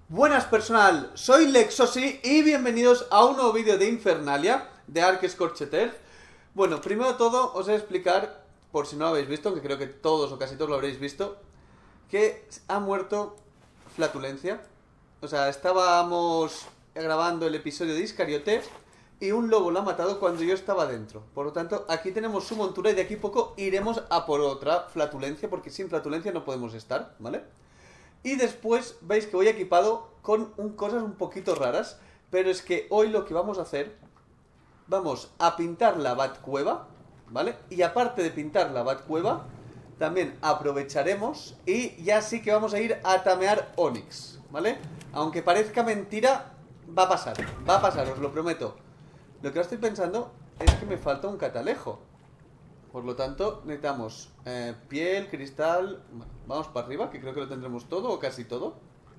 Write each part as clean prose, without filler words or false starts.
Buenas personal, soy Lexosi y bienvenidos a un nuevo vídeo de Infernalia, de Ark Scorched Earth. Bueno, primero de todo os voy a explicar, por si no lo habéis visto, aunque creo que todos o casi todos lo habréis visto, que ha muerto Flatulencia. O sea, estábamos grabando el episodio de Iscariote y un lobo lo ha matado cuando yo estaba dentro. Por lo tanto, aquí tenemos su montura y de aquí a poco iremos a por otra Flatulencia, porque sin Flatulencia no podemos estar, ¿vale? Y después veis que voy equipado con cosas un poquito raras, pero es que hoy lo que vamos a hacer, vamos a pintar la Batcueva, ¿vale? Y aparte de pintar la Batcueva, también aprovecharemos y ya sí que vamos a ir a tamear Onix, ¿vale? Aunque parezca mentira, va a pasar, os lo prometo. Lo que ahora estoy pensando es que me falta un catalejo. Por lo tanto, necesitamos piel, cristal... Bueno, vamos para arriba, que creo que lo tendremos todo o casi todo.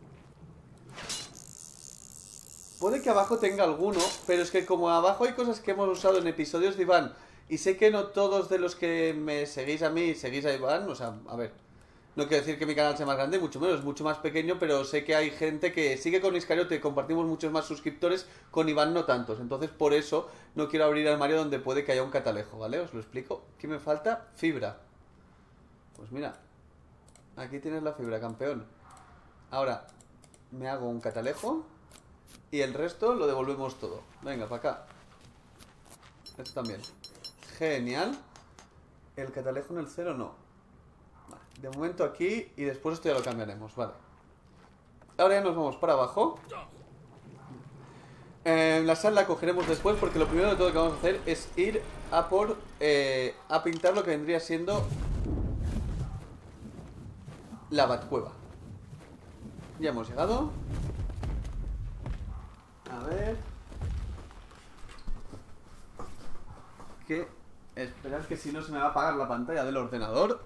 Puede que abajo tenga alguno, pero es que como abajo hay cosas que hemos usado en episodios de Iván, y sé que no todos de los que me seguís a mí seguís a Iván, o sea, a ver... No quiero decir que mi canal sea más grande, mucho menos, es mucho más pequeño, pero sé que hay gente que sigue con Iscariote, compartimos muchos más suscriptores, con Iván no tantos. Entonces, por eso no quiero abrir armario donde puede que haya un catalejo, ¿vale? Os lo explico. ¿Qué me falta? Fibra. Pues mira, aquí tienes la fibra, campeón. Ahora, me hago un catalejo y el resto lo devolvemos todo. Venga, para acá. Esto también. Genial. El catalejo en el cero no. De momento aquí y después esto ya lo cambiaremos, vale. Ahora ya nos vamos para abajo. La sal la cogeremos después porque lo primero de todo que vamos a hacer es ir a por... a pintar lo que vendría siendo la Batcueva. Ya hemos llegado. A ver... Que... Esperad que si no se me va a apagar la pantalla del ordenador.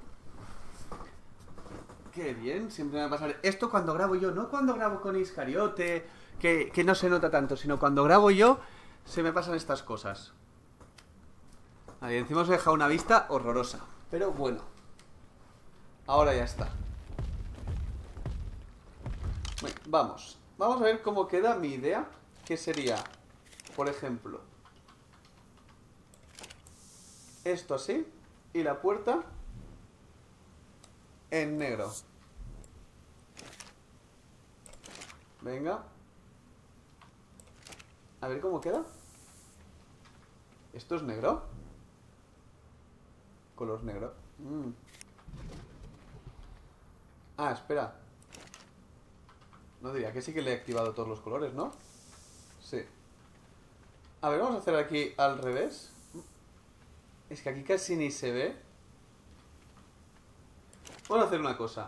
Qué bien, siempre me va a pasar esto cuando grabo yo, no cuando grabo con Iscariote, que no se nota tanto, sino cuando grabo yo, se me pasan estas cosas. Ahí encima os he dejado una vista horrorosa, pero bueno. Ahora ya está. Bueno, vamos a ver cómo queda mi idea, que sería, por ejemplo, esto así, y la puerta... en negro. Venga. A ver cómo queda. ¿Esto es negro? Color negro. Ah, espera. No diría que sí que le he activado todos los colores, ¿no? Sí. A ver, vamos a hacer aquí al revés. Es que aquí casi ni se ve. Vamos a hacer una cosa.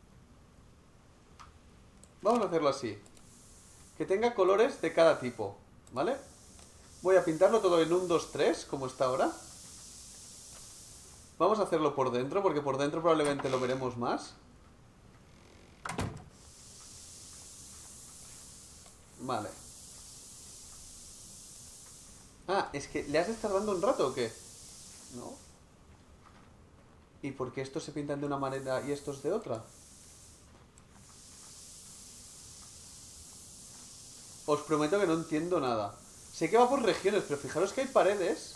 Vamos a hacerlo así. Que tenga colores de cada tipo, ¿vale? Voy a pintarlo todo en 1, 2, 3, como está ahora. Vamos a hacerlo por dentro, porque por dentro probablemente lo veremos más. Vale. Ah, es que ¿le has estado dando un rato o qué? No. ¿Y por qué estos se pintan de una manera y estos de otra? Os prometo que no entiendo nada. Sé que va por regiones, pero fijaros que hay paredes.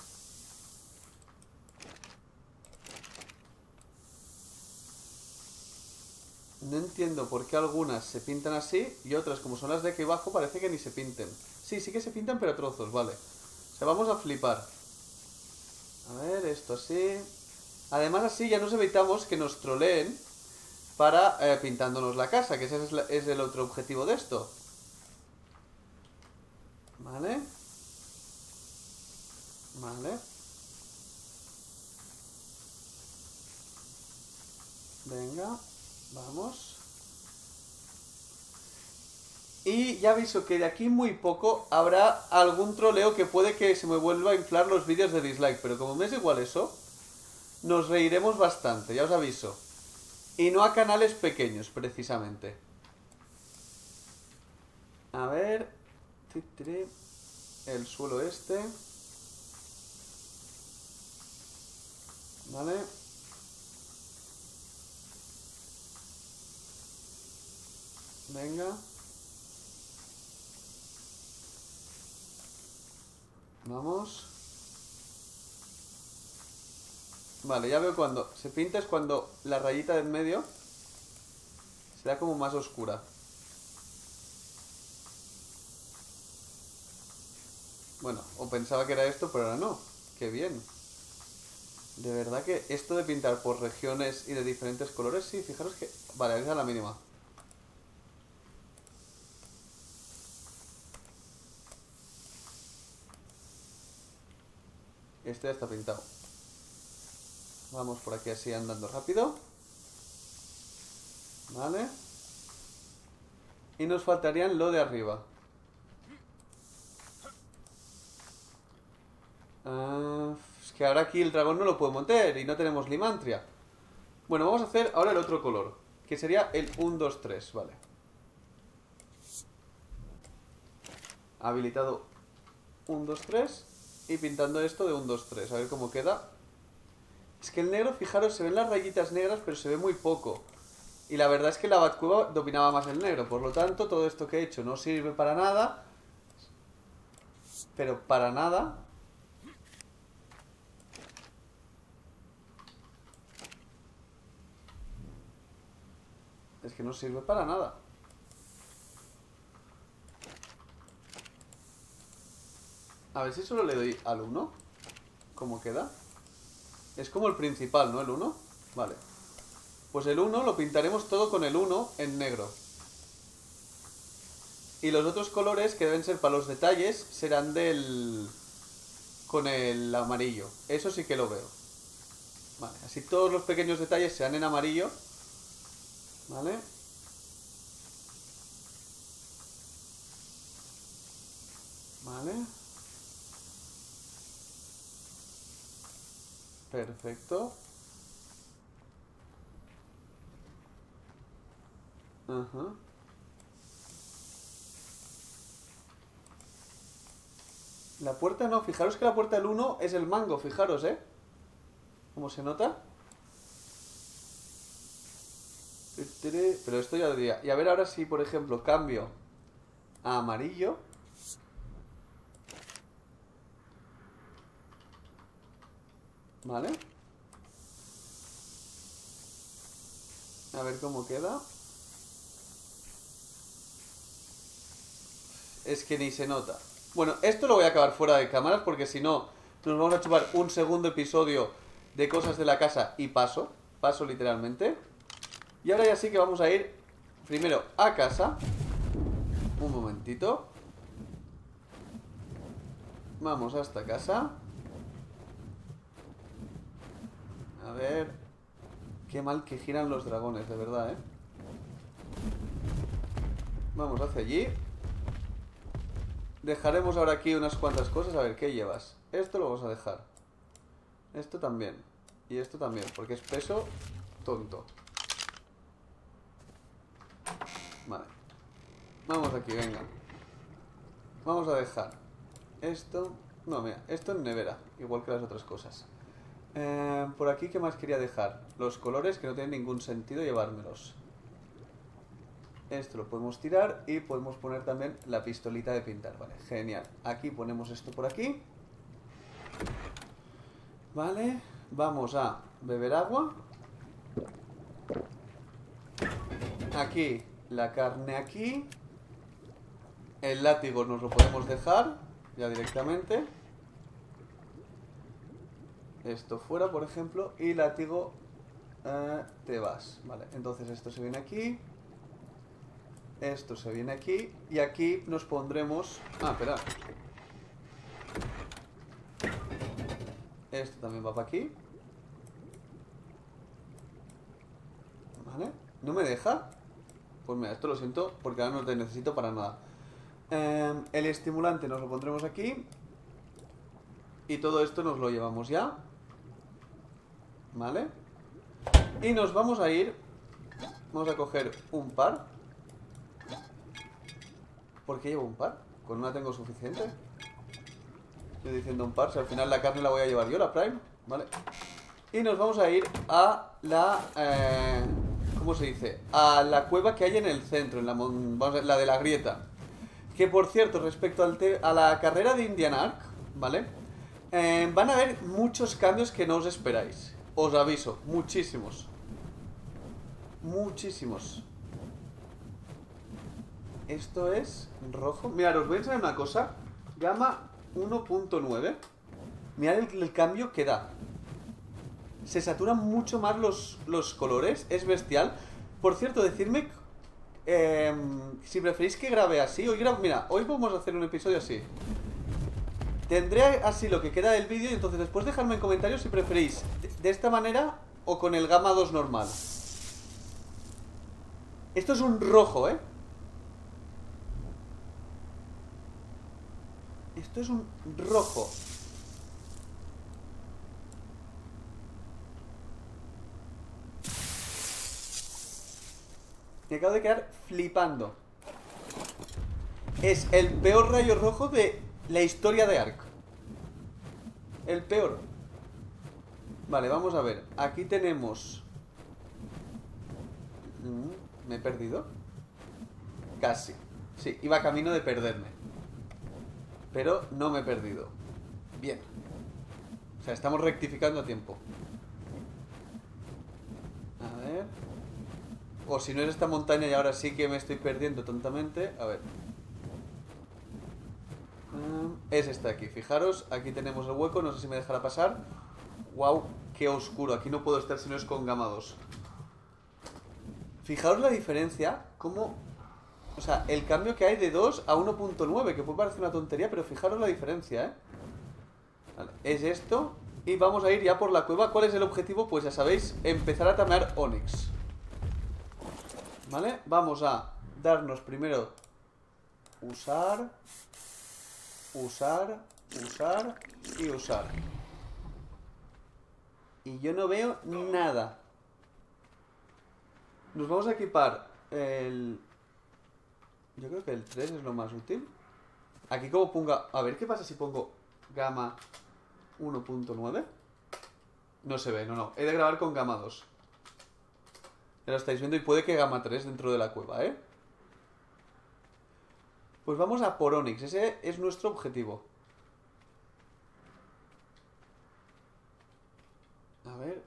No entiendo por qué algunas se pintan así y otras, como son las de aquí abajo, parece que ni se pinten. Sí, sí que se pintan, pero a trozos, vale. O sea, vamos a flipar. A ver, esto así... Además así ya nos evitamos que nos troleen para pintándonos la casa, que ese es el otro objetivo de esto. Vale. Vale. Venga, vamos. Y ya aviso que de aquí muy poco habrá algún troleo que puede que se me vuelva a inflar los vídeos de dislike, pero como me es igual eso... Nos reiremos bastante, ya os aviso. Y no a canales pequeños, precisamente. A ver... El suelo este... Vale. Venga. Vamos. Vale, ya veo cuando se pinta es cuando la rayita de en medio será como más oscura. Bueno, o pensaba que era esto, pero ahora no. Qué bien. De verdad que esto de pintar por regiones y de diferentes colores, sí, fijaros que... Vale, esa es la mínima. Este ya está pintado. Vamos por aquí así andando rápido. Vale. Y nos faltarían lo de arriba. Es que ahora aquí el dragón no lo puedo montar y no tenemos limantria. Bueno, vamos a hacer ahora el otro color, que sería el 1, 2, 3, vale. Habilitado 1, 2, 3. Y pintando esto de 1, 2, 3, a ver cómo queda. Es que el negro, fijaros, se ven las rayitas negras, pero se ve muy poco. Y la verdad es que la Batcueva dominaba más el negro. Por lo tanto, todo esto que he hecho no sirve para nada. Pero para nada. Es que no sirve para nada. A ver si solo le doy al 1. ¿Cómo queda? Es como el principal, ¿no? El 1. Vale. Pues el 1 lo pintaremos todo con el 1 en negro. Y los otros colores que deben ser para los detalles serán del... con el amarillo. Eso sí que lo veo. Vale, así todos los pequeños detalles sean en amarillo. Vale. Vale. Perfecto. Ajá. La puerta no, fijaros que la puerta del 1 es el mango, fijaros, ¿eh? ¿Cómo se nota? Pero esto ya lo diría. Y a ver ahora si, por ejemplo, cambio a amarillo. ¿Vale? A ver cómo queda. Es que ni se nota. Bueno, esto lo voy a acabar fuera de cámaras porque si no nos vamos a chupar un segundo episodio de cosas de la casa y paso literalmente. Y ahora ya sí que vamos a ir primero a casa. Un momentito. Vamos hasta casa. A ver. Qué mal que giran los dragones, de verdad, ¿eh? Vamos hacia allí. Dejaremos ahora aquí unas cuantas cosas. A ver, ¿qué llevas? Esto lo vamos a dejar. Esto también. Y esto también, porque es peso tonto. Vale. Vamos aquí, venga. Vamos a dejar esto. No, mira, esto en nevera, igual que las otras cosas. Por aquí, ¿qué más quería dejar? Los colores que no tienen ningún sentido llevármelos. Esto lo podemos tirar y podemos poner también la pistolita de pintar. Vale, genial. Aquí ponemos esto por aquí. Vale, vamos a beber agua. Aquí, la carne aquí. El látigo nos lo podemos dejar ya directamente. Esto fuera, por ejemplo. Y látigo, te vas. Vale, entonces esto se viene aquí. Esto se viene aquí. Y aquí nos pondremos... Ah, espera. Esto también va para aquí. Vale. ¿No me deja? Pues mira, esto lo siento porque ahora no te necesito para nada. El estimulante nos lo pondremos aquí. Y todo esto nos lo llevamos ya. Vale. Y nos vamos a ir. Vamos a coger un par. ¿Por qué llevo un par? ¿Con una tengo suficiente? Estoy diciendo un par, si al final la carne la voy a llevar yo, la Prime. Vale. Y nos vamos a ir a la... ¿cómo se dice? A la cueva que hay en el centro, en la de la grieta. Que por cierto, respecto a la carrera de Indian Ark, ¿vale? Van a haber muchos cambios que no os esperáis. Os aviso, muchísimos. Muchísimos. Esto es rojo. Mirad, os voy a enseñar una cosa. Gama 1.9. Mirad el cambio que da. Se saturan mucho más los colores. Es bestial. Por cierto, decidme si preferís que grabe así. Mira, hoy vamos a hacer un episodio así. Tendré así lo que queda del vídeo. Y entonces después dejadme en comentarios si preferís de esta manera o con el Gama 2 normal. Esto es un rojo, ¿eh? Esto es un rojo. Me acabo de quedar flipando. Es el peor rayo rojo de la historia de Ark. El peor. Vale, vamos a ver. Aquí tenemos... ¿Me he perdido? Casi. Sí, iba camino de perderme. Pero no me he perdido. Bien. O sea, estamos rectificando a tiempo. A ver... O si no es esta montaña y ahora sí que me estoy perdiendo tontamente. A ver. Es esta aquí. Fijaros, aquí tenemos el hueco. No sé si me dejará pasar. Wow, qué oscuro. Aquí no puedo estar si no es con Gama 2. Fijaros la diferencia. Cómo... O sea, el cambio que hay de 2 a 1.9. Que puede parecer una tontería, pero fijaros la diferencia, ¿eh? Vale, es esto. Y vamos a ir ya por la cueva. ¿Cuál es el objetivo? Pues ya sabéis, empezar a tamear Onyx. ¿Vale? Vamos a darnos primero usar, usar, usar y usar. Y yo no veo nada. Nos vamos a equipar el... Yo creo que el 3 es lo más útil. Aquí como ponga... A ver, ¿qué pasa si pongo Gama 1.9? No se ve, no. He de grabar con Gama 2. Ya lo estáis viendo y puede que Gama 3 dentro de la cueva, ¿eh? Pues vamos a por Onyx. Ese es nuestro objetivo. A ver.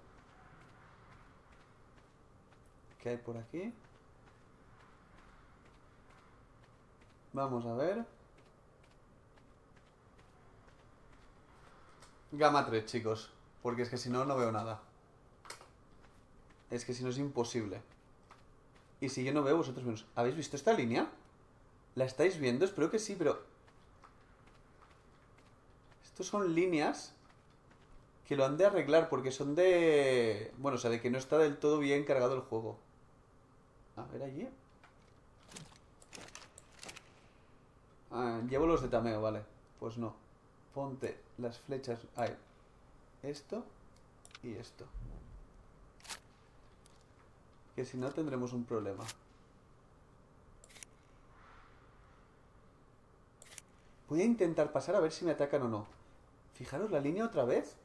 ¿Qué hay por aquí? Vamos a ver. Gama 3, chicos. Porque es que si no, no veo nada. Es que si no es imposible. Y si yo no veo, vosotros menos. ¿Habéis visto esta línea? ¿La estáis viendo? Espero que sí, pero... Estos son líneas que lo han de arreglar porque son de... Bueno, o sea, de que no está del todo bien cargado el juego. A ver allí. Llevo los de tameo, vale. Pues no. Ponte las flechas... Ahí. Esto y esto. Que si no tendremos un problema. Voy a intentar pasar a ver si me atacan o no. Fijaros la línea otra vez.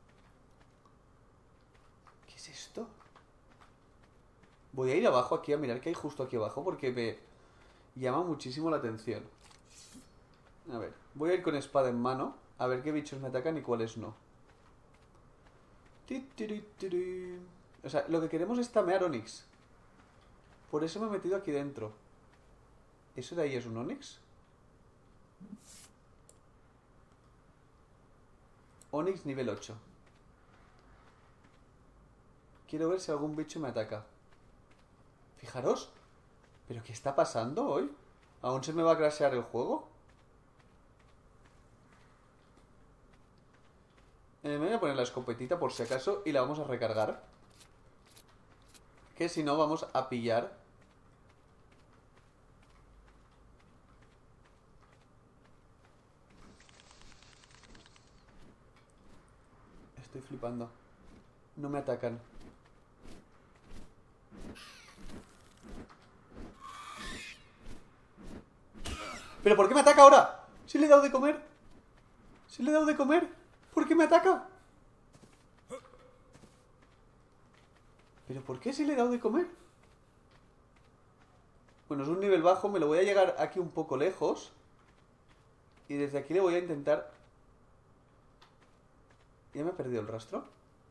¿Qué es esto? Voy a ir abajo aquí a mirar qué hay justo aquí abajo porque me llama muchísimo la atención. A ver, voy a ir con espada en mano a ver qué bichos me atacan y cuáles no. O sea, lo que queremos es tamear Onyx. Por eso me he metido aquí dentro. ¿Eso de ahí es un Onyx? Onyx nivel 8. Quiero ver si algún bicho me ataca. Fijaros. ¿Pero qué está pasando hoy? ¿Aún se me va a crashear el juego? Me voy a poner la escopetita por si acaso y la vamos a recargar. Que si no vamos a pillar. Estoy flipando. No me atacan. ¿Pero por qué me ataca ahora? ¿Si le he dado de comer? ¿Si le he dado de comer? ¿Por qué me ataca? ¿Pero por qué si le he dado de comer? Bueno, es un nivel bajo. Me lo voy a llegar aquí un poco lejos. Y desde aquí le voy a intentar... Ya me he perdido el rastro.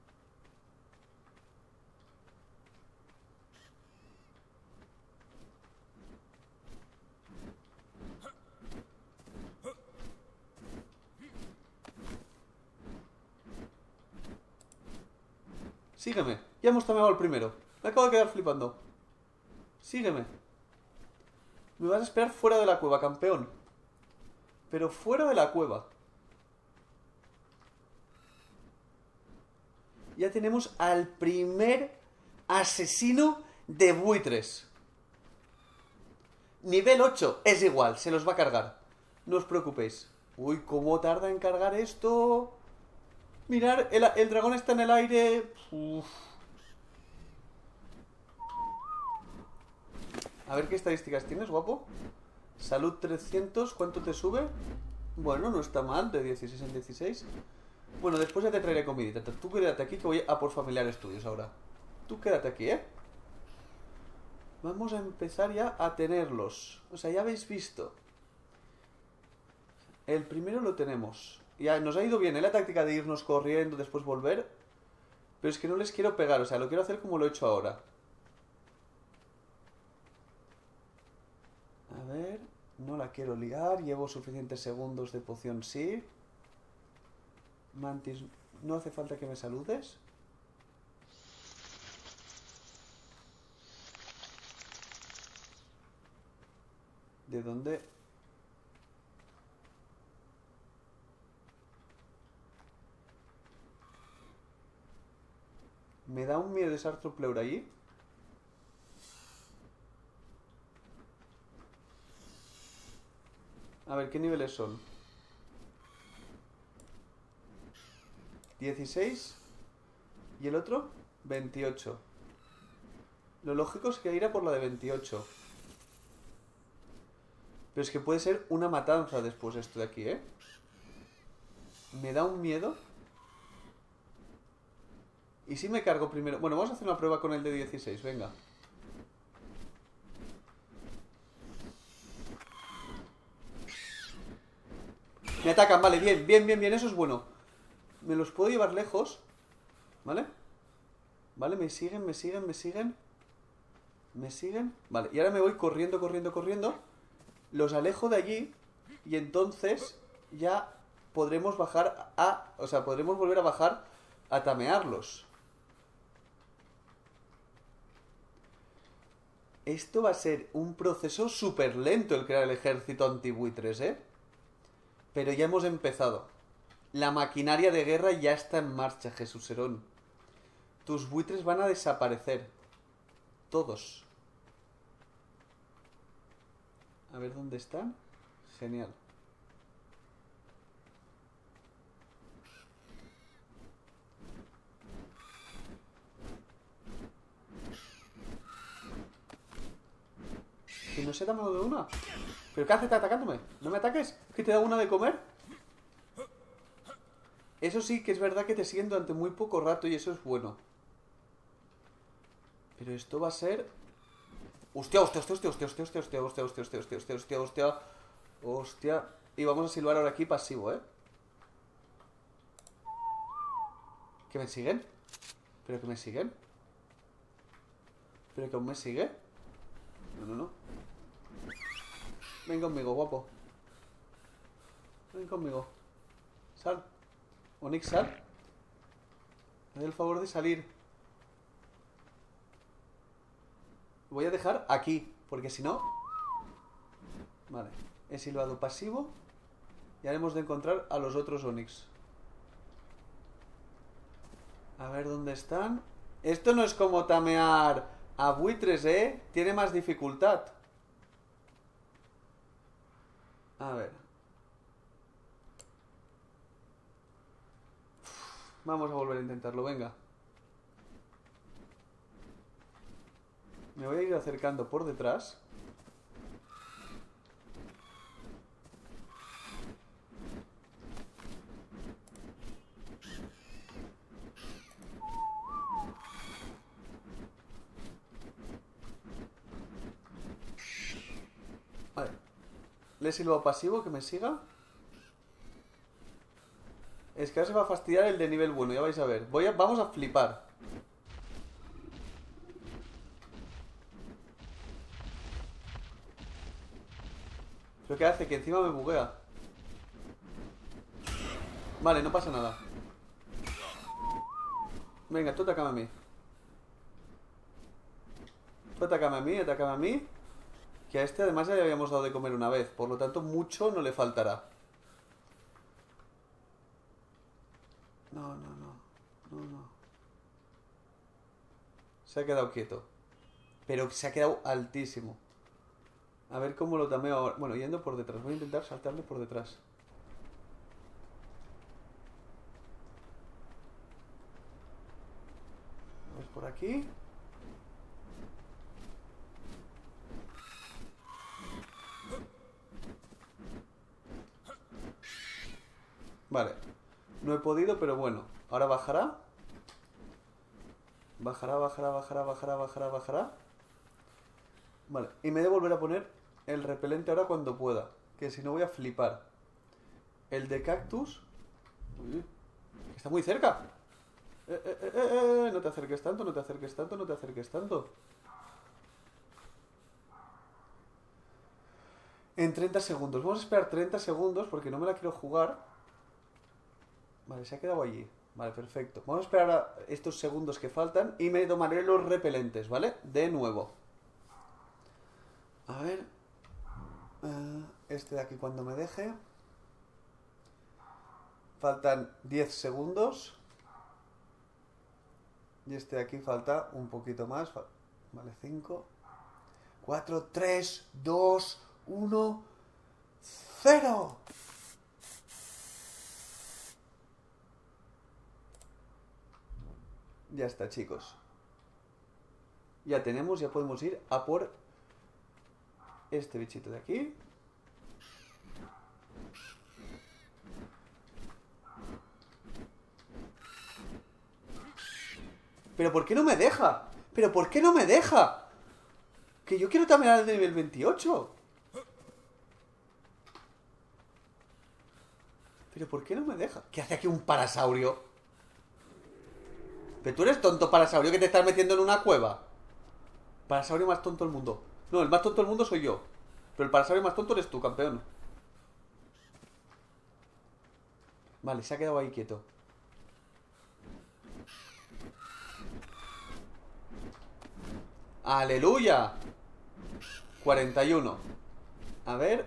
Sígueme. Ya hemos tameado el primero. Me acabo de quedar flipando. Sígueme. Me vas a esperar fuera de la cueva, campeón. Pero fuera de la cueva. Ya tenemos al primer asesino de buitres. Nivel 8. Es igual, se los va a cargar. No os preocupéis. Uy, cómo tarda en cargar esto. Mirar, el dragón está en el aire. Uf. A ver qué estadísticas tienes, guapo. Salud 300, ¿cuánto te sube? Bueno, no está mal, de 16 en 16. Bueno, después ya te traeré comidita. Tú quédate aquí que voy a por familiares tuyos ahora. Tú quédate aquí, ¿eh? Vamos a empezar ya a tenerlos. O sea, ya habéis visto. El primero lo tenemos. Ya nos ha ido bien, ¿eh? La táctica de irnos corriendo, después volver. Pero es que no les quiero pegar, o sea, lo quiero hacer como lo he hecho ahora. A ver, no la quiero liar, llevo suficientes segundos de poción, sí. Mantis, no hace falta que me saludes. ¿De dónde? Me da un miedo ese Arthropleur allí. A ver, ¿qué niveles son? 16. ¿Y el otro? 28. Lo lógico es que irá por la de 28. Pero es que puede ser una matanza después esto de aquí, ¿eh? Me da un miedo. ¿Y si me cargo primero? Bueno, vamos a hacer una prueba con el de 16, venga. Me atacan, vale, bien, bien, bien, bien, eso es bueno. Me los puedo llevar lejos. ¿Vale? Vale, me siguen, me siguen, me siguen. Me siguen. Vale, y ahora me voy corriendo, corriendo, corriendo. Los alejo de allí. Y entonces ya podremos bajar a... O sea, podremos volver a bajar a tamearlos. Esto va a ser un proceso súper lento el crear el ejército antibuitres, ¿eh? Pero ya hemos empezado. La maquinaria de guerra ya está en marcha, Jesús Herón. Tus buitres van a desaparecer. Todos. A ver dónde están. Genial. Que no se da mano de una. ¿Pero qué haces atacándome? ¿No me ataques? ¿Que te da una de comer? Eso sí que es verdad que te siguen durante muy poco rato y eso es bueno. Pero esto va a ser... Hostia, hostia, hostia, hostia, hostia, hostia, hostia, hostia, hostia, hostia, hostia, hostia, hostia, hostia, hostia. Y vamos a silbar ahora aquí pasivo, ¿eh? ¿Que me siguen? ¿Pero que me siguen? ¿Pero que aún me sigue? No, no, no. Ven conmigo, guapo. Ven conmigo. Sal. Onix, sal. Haz el favor de salir. Voy a dejar aquí, porque si no... Vale. He silbado pasivo. Y ahora hemos de encontrar a los otros Onix. A ver dónde están. Esto no es como tamear a buitres, ¿eh? Tiene más dificultad. A ver. Vamos a volver a intentarlo, venga. Me voy a ir acercando por detrás. Vale. Le he silbado pasivo, que me siga. Es que ahora se va a fastidiar el de nivel bueno, ya vais a ver. Vamos a flipar. ¿Pero qué hace? Que encima me buguea. Vale, no pasa nada. Venga, tú atácame a mí. Tú atácame a mí, atácame a mí. Que a este además ya le habíamos dado de comer una vez. Por lo tanto, mucho no le faltará. No. Se ha quedado quieto. Pero se ha quedado altísimo. A ver cómo lo tameo ahora. Bueno, yendo por detrás. Voy a intentar saltarle por detrás. A ver por aquí. Vale. No he podido, pero bueno. Ahora bajará. Bajará. Vale. Y me he de volver a poner el repelente ahora cuando pueda. Que si no voy a flipar. El de cactus. Uy, está muy cerca. No te acerques tanto, no te acerques tanto, no te acerques tanto. En 30 segundos. Vamos a esperar 30 segundos porque no me la quiero jugar. Vale, se ha quedado allí. Vale, perfecto. Vamos a esperar a estos segundos que faltan y me tomaré los repelentes, ¿vale? De nuevo. A ver. Este de aquí cuando me deje. Faltan 10 segundos. Y este de aquí falta un poquito más. Vale, 5, 4, 3, 2, 1, 0. Ya está, chicos. Ya tenemos, ya podemos ir a por este bichito de aquí. ¿Pero por qué no me deja? ¿Pero por qué no me deja? Que yo quiero también al de nivel 28. ¿Pero por qué no me deja? ¿Qué hace aquí un parasaurio? ¿Pero tú eres tonto, parasaurio, que te estás metiendo en una cueva? Parasaurio más tonto del mundo. No, el más tonto del mundo soy yo. Pero el parasaurio más tonto eres tú, campeón. Vale, se ha quedado ahí quieto. ¡Aleluya! 41. A ver.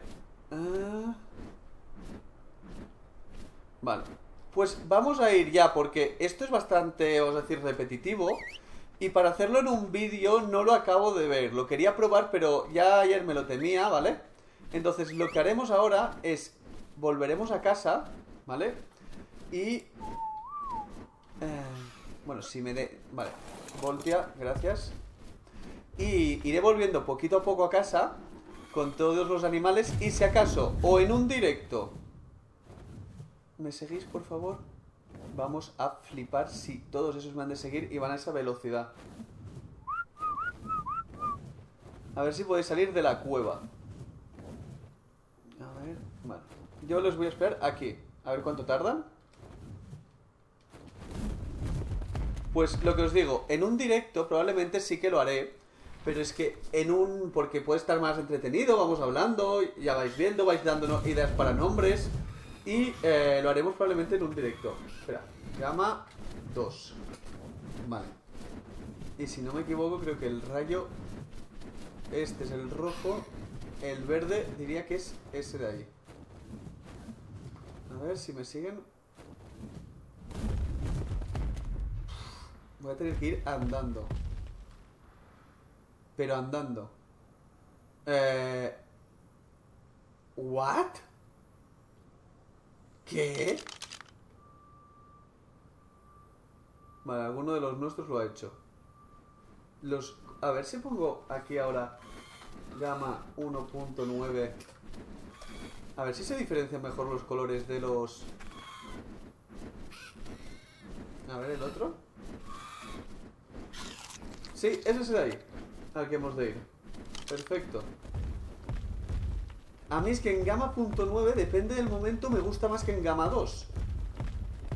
Vale. Pues vamos a ir ya, porque esto es bastante, vamos a decir, repetitivo. Y para hacerlo en un vídeo no lo acabo de ver. Lo quería probar, pero ya ayer me lo temía, ¿vale? Entonces lo que haremos ahora es... Volveremos a casa, ¿vale? Y... bueno, si me de... Vale. Voltia, gracias. Y iré volviendo poquito a poco a casa con todos los animales. Y si acaso, o en un directo... ¿Me seguís, por favor? Vamos a flipar si todos esos me han de seguir y van a esa velocidad. A ver si podéis salir de la cueva. A ver, vale. Yo los voy a esperar aquí. A ver cuánto tardan. Pues lo que os digo, en un directo probablemente sí que lo haré. Pero es que en un... Porque puede estar más entretenido, vamos hablando, ya vais viendo, vais dándonos ideas para nombres. Y lo haremos probablemente en un directo. Espera, gama 2. Vale. Y si no me equivoco, creo que el rayo... Este es el rojo. El verde diría que es ese de ahí. A ver si me siguen. Voy a tener que ir andando. Pero andando. ¿What? ¿Qué? Vale, alguno de los nuestros lo ha hecho. A ver si pongo aquí ahora gama 1.9. A ver si se diferencian mejor los colores de los... A ver, el otro. Sí, es ese de ahí al que hemos de ir. Perfecto. A mí es que en gama .9, depende del momento, me gusta más que en gama 2.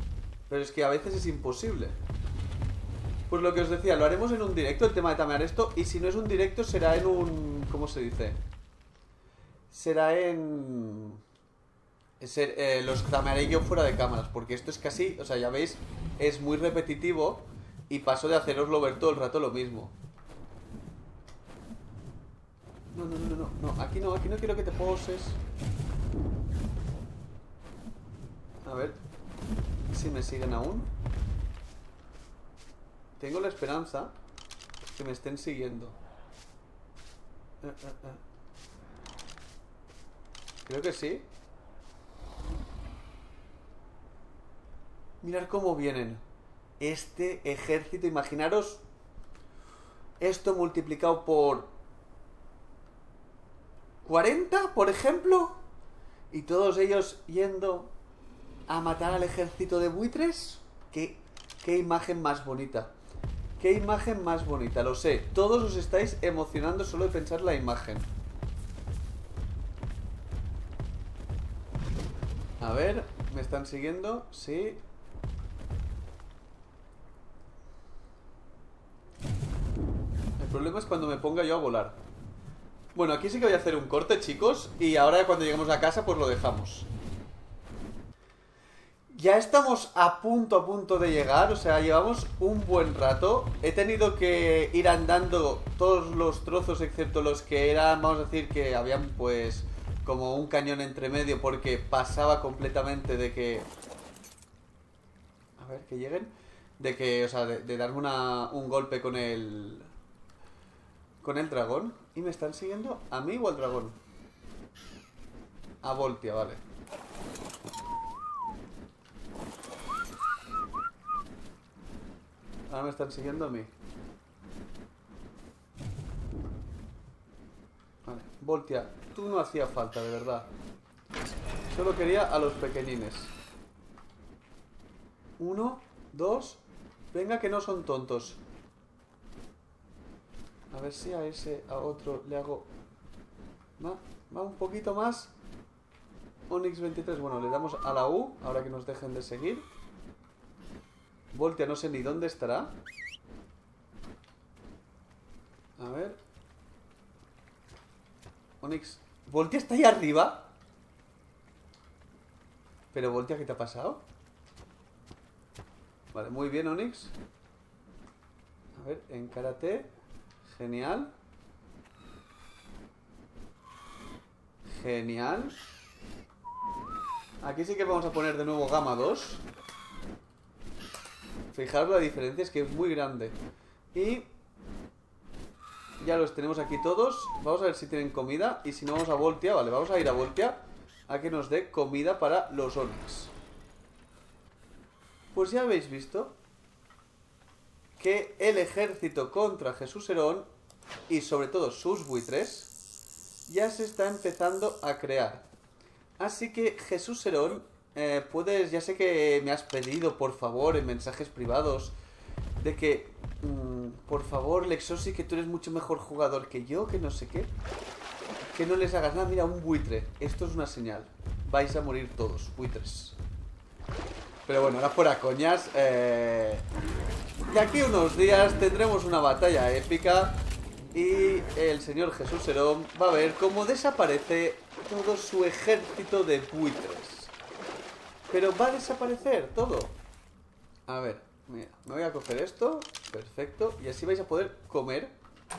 Pero es que a veces es imposible. Pues lo que os decía, lo haremos en un directo, el tema de tamear esto. Y si no es un directo, será en un... ¿Cómo se dice? Será en... los tamearé yo fuera de cámaras. Porque esto es casi... O sea, ya veis, es muy repetitivo. Y paso de haceroslo ver todo el rato lo mismo. No, aquí no quiero que te poses. A ver si me siguen aún. Tengo la esperanza que me estén siguiendo. Creo que sí. Mirad cómo vienen. Este ejército, imaginaros esto multiplicado por 40, por ejemplo. Y todos ellos yendo a matar al ejército de buitres. Qué imagen más bonita. Qué imagen más bonita, lo sé. Todos os estáis emocionando solo de pensar la imagen. A ver, ¿me están siguiendo? Sí. El problema es cuando me ponga yo a volar. Bueno, aquí sí que voy a hacer un corte, chicos. Y ahora cuando lleguemos a casa, pues lo dejamos. Ya estamos a punto de llegar, o sea, llevamos un buen rato. He tenido que ir andando todos los trozos, excepto los que eran, vamos a decir, que habían pues como un cañón entre medio, porque pasaba completamente de que... A ver, que lleguen. De que, o sea, de darme un golpe con el... Con el dragón. ¿Y me están siguiendo a mí o al dragón? A Voltia, vale. Ahora me están siguiendo a mí. Vale, Voltia, tú no hacía falta, de verdad. Solo quería a los pequeñines. 1, 2. Venga, que no son tontos. A ver si a ese, a otro le hago... Va un poquito más. Onyx 23, bueno, le damos a la U, ahora que nos dejen de seguir. Voltia no sé ni dónde estará. A ver. Onyx. ¿Voltia está ahí arriba? Pero Voltia, ¿qué te ha pasado? Vale, muy bien, Onyx. A ver, encárate. Genial. Genial. Aquí sí que vamos a poner de nuevo Gamma 2. Fijaros la diferencia, es que es muy grande. Y ya los tenemos aquí todos. Vamos a ver si tienen comida. Y si no, vamos a Voltia. Vale, vamos a ir a Voltia a que nos dé comida para los Onyx. Pues ya habéis visto que el ejército contra Jesús Herón y sobre todo sus buitres ya se está empezando a crear. Así que Jesús Herón, puedes, ya sé que me has pedido por favor en mensajes privados de que por favor Lexosi, que tú eres mucho mejor jugador que yo, que no sé qué, que no les hagas nada. Mira, un buitre, esto es una señal, vais a morir todos, buitres. Pero bueno, ahora fuera coñas, de aquí unos días tendremos una batalla épica y el señor Jesús Herón va a ver cómo desaparece todo su ejército de buitres. Pero va a desaparecer todo. A ver, mira, me voy a coger esto. Perfecto, y así vais a poder comer.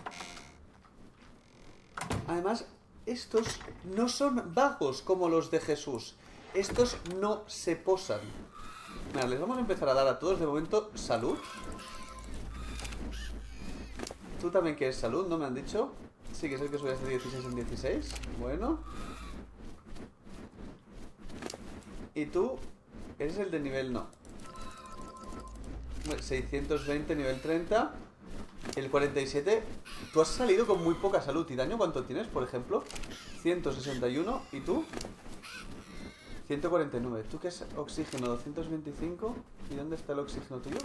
Además, estos no son vagos como los de Jesús. Estos no se posan. Mira, les vamos a empezar a dar a todos de momento salud. Tú también quieres salud, ¿no me han dicho? Sí, que es el que subes de 16 en 16. Bueno. Y tú eres el de nivel no. 620, nivel 30. El 47. Tú has salido con muy poca salud. ¿Y daño cuánto tienes, por ejemplo? 161. ¿Y tú? 149. ¿Tú qué es oxígeno? 225. ¿Y dónde está el oxígeno tuyo?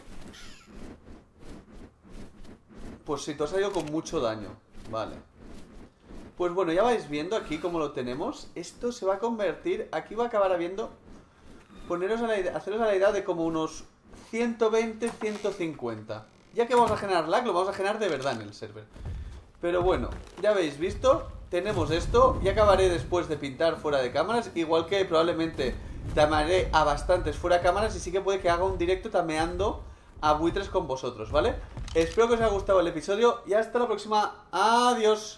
Pues sí, tú has salido con mucho daño. Vale. Pues bueno, ya vais viendo aquí cómo lo tenemos. Esto se va a convertir... Aquí va a acabar habiendo haceros a la idea de como unos 120, 150. Ya que vamos a generar lag, lo vamos a generar de verdad en el server. Pero bueno, ya habéis visto, tenemos esto y acabaré después de pintar fuera de cámaras. Igual que probablemente tamaré a bastantes fuera de cámaras y sí que puede que haga un directo tameando a buitres con vosotros, ¿vale? Espero que os haya gustado el episodio y hasta la próxima. Adiós.